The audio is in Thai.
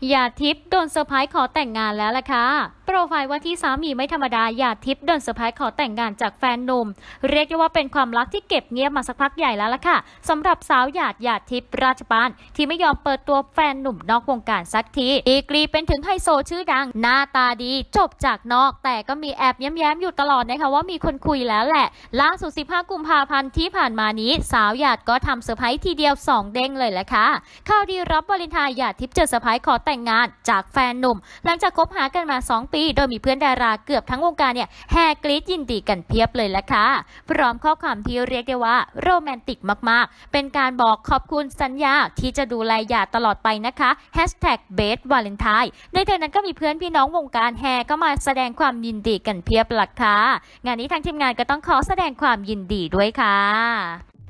หยาดทิพย์โดนเซอร์ไพรส์ขอแต่งงานแล้วล่ะค่ะโปรไฟล์ว่าที่สามีไม่ธรรมดาหยาดทิพย์โดนเซอร์ไพรส์ขอแต่งงานจากแฟนหนุ่มเรียกได้ว่าเป็นความรักที่เก็บเงียบมาสักพักใหญ่แล้วล่ะค่ะสำหรับสาวหยาดทิพย์ราชปานที่ไม่ยอมเปิดตัวแฟนหนุ่มนอกวงการสักทีดีกรีเป็นถึงไฮโซชื่อดังหน้าตาดีจบจากนอกแต่ก็มีแอบแย้มๆอยู่ตลอดนะคะว่ามีคนคุยแล้วแหละล่าสุด15 กุมภาพันธ์ที่ผ่านมานี้สาวหยาดก็ทำเซอร์ไพรส์ทีเดียว2 เด้งเลยแหละค่ะข่าวดีรับวาเลนไทน์หยาดทิพย์เจอเซอร์ไพรส์ขอแต่งงานจากแฟนหนุ่มหลังจากคบหากันมา2 ปีโดยมีเพื่อนดาราเกือบทั้งวงการเนี่ยแห่กรี๊ดยินดีกันเพียบเลยละค่ะพร้อมข้อความที่เรียกได้ว่าโรแมนติกมากๆเป็นการบอกขอบคุณสัญญาที่จะดูแลหยาดตลอดไปนะคะ#เบสวาเลนไทน์ในเดือนนั้นก็มีเพื่อนพี่น้องวงการแห่ก็มาแสดงความยินดีกันเพียบละค่ะงานนี้ทางทีมงานก็ต้องขอแสดงความยินดีด้วยค่ะ